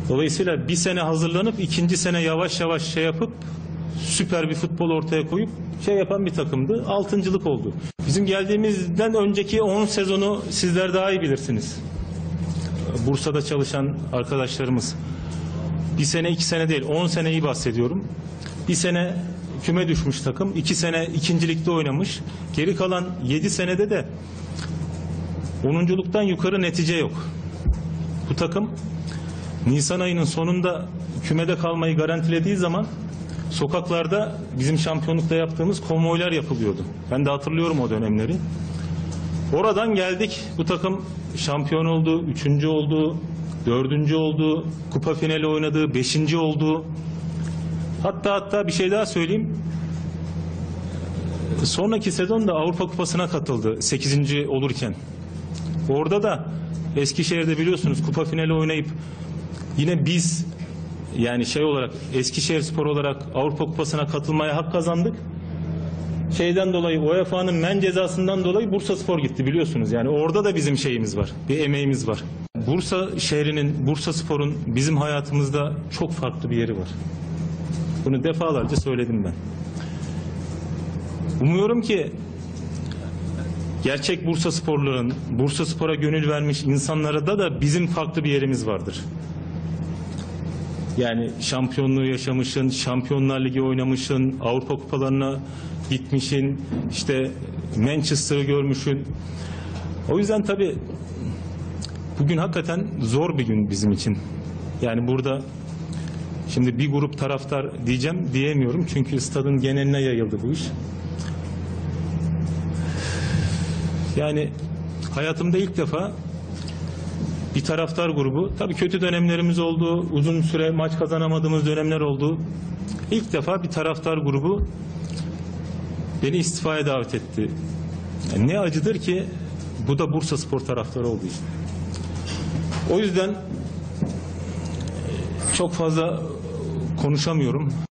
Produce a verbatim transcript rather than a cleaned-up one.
Dolayısıyla bir sene hazırlanıp ikinci sene yavaş yavaş şey yapıp süper bir futbol ortaya koyup şey yapan bir takımdı. Altıncılık oldu. Bizim geldiğimizden önceki on sezonu sizler daha iyi bilirsiniz. Bursa'da çalışan arkadaşlarımız. Bir sene iki sene değil, on seneyi bahsediyorum. Bir sene küme düşmüş takım, iki sene ikincilikte oynamış. Geri kalan yedi senede de onunculuktan yukarı netice yok. Bu takım Nisan ayının sonunda kümede kalmayı garantilediği zaman sokaklarda bizim şampiyonlukta yaptığımız konvoylar yapılıyordu. Ben de hatırlıyorum o dönemleri. Oradan geldik, bu takım şampiyon oldu, üçüncü oldu, dördüncü oldu, kupa finali oynadı, beşinci oldu. Hatta hatta bir şey daha söyleyeyim. Sonraki sezon da Avrupa Kupası'na katıldı sekizinci olurken. Orada da Eskişehir'de biliyorsunuz kupa finali oynayıp yine biz yani şey olarak Eskişehirspor olarak Avrupa Kupası'na katılmaya hak kazandık. Şeyden dolayı U E F A'nın men cezasından dolayı Bursaspor gitti biliyorsunuz. Yani orada da bizim şeyimiz var. Bir emeğimiz var. Bursa şehrinin, Bursaspor'un bizim hayatımızda çok farklı bir yeri var. Bunu defalarca söyledim ben. Umuyorum ki gerçek Bursasporluların, Bursaspor'a gönül vermiş insanlara da da bizim farklı bir yerimiz vardır. Yani şampiyonluğu yaşamışın, Şampiyonlar Ligi oynamışın, Avrupa kupalarına gitmişin, işte Manchester'ı görmüşün. O yüzden tabii bugün hakikaten zor bir gün bizim için. Yani burada şimdi bir grup taraftar diyeceğim diyemiyorum çünkü stadın geneline yayıldı bu iş. Yani hayatımda ilk defa bir taraftar grubu, tabii kötü dönemlerimiz oldu, uzun süre maç kazanamadığımız dönemler oldu. İlk defa bir taraftar grubu beni istifaya davet etti. Yani ne acıdır ki bu da Bursaspor taraftarı olduğu için. O yüzden çok fazla konuşamıyorum.